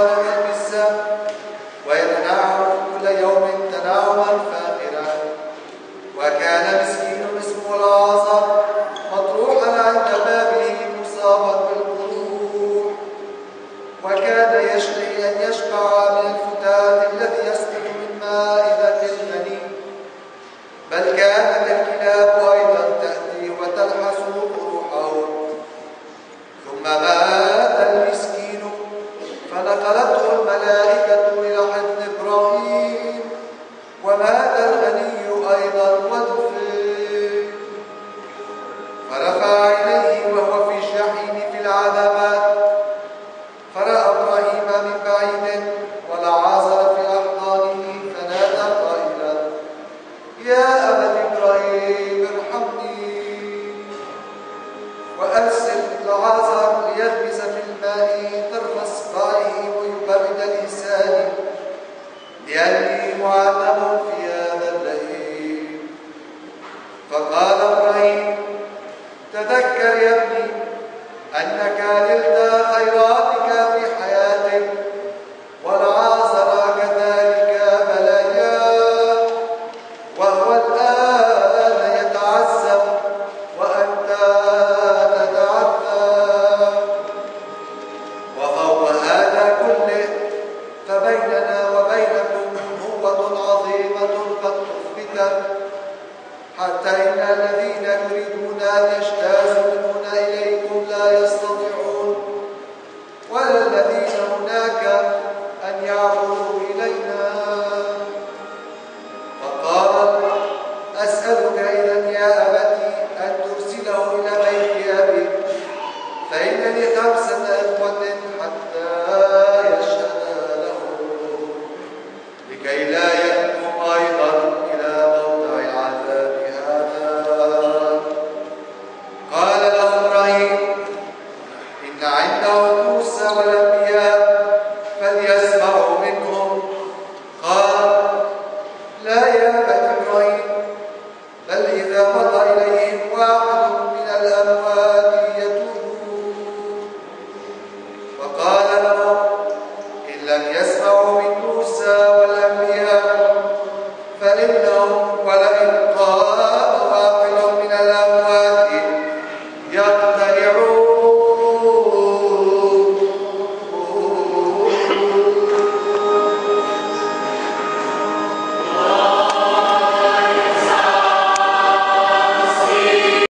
وسلم بالسبت ويتنعم كل يوم تنعما فاخرا. وكان مسكين اسمه العازر مطروحا عند بابه مصابا بالقروح، وكان يشتهي أن يشبع من الفتات الذي يسقط من مائدة الغني، بل كانت الكلاب أيضا تأتي وتلحس قروحه. ثم مات المسكين فنقلته الملائكة إلى حضن إبراهيم، ومات الغني أيضا ودفن. فرفع عينيه وهو في الجحيم في العذابات، فرأى إبراهيم من بعيد والعازر في أحضانه، فنادى قائلا: يا أبت إبراهيم ارحمني وأرسل العازر ليغمس في الماء طرف إصبعه ويبرد لساني، لأني معذب في هذا الليل. فقال إبراهيم: تذكر يا ابني أنك نلت خيراتك في حياتك، والعازر كذلك بلاياه، وهو الآن يتعذب وأنت تتعذب. وفوق هذا كله فبيننا وبينكم نبوة عظيمة قد أثبتت، حتى إن الذين يريدون أن يجتازوا من إليكم لا يستطيعون، ولا الذين هناك أن يعبروا إلينا. فقال: أسألك إذن يا أبتي أن ترسله إلى بيت أبي، فإن لي 5 إخوة حتى يشهد له، لكي لا يكون أيضا إلى موضع العذاب هذا. قال له إبراهيم: إن عنده موسى والأنبياء فليسمعوا منهم. قال: لا يا أبت إبراهيم، بل إذا مضى إليهم واحد من الأموات يتوبون. فقال لهم: إن لم يسمعوا من موسى والأنبياء فإنهم ولئن قام واحد من الأموات يقتل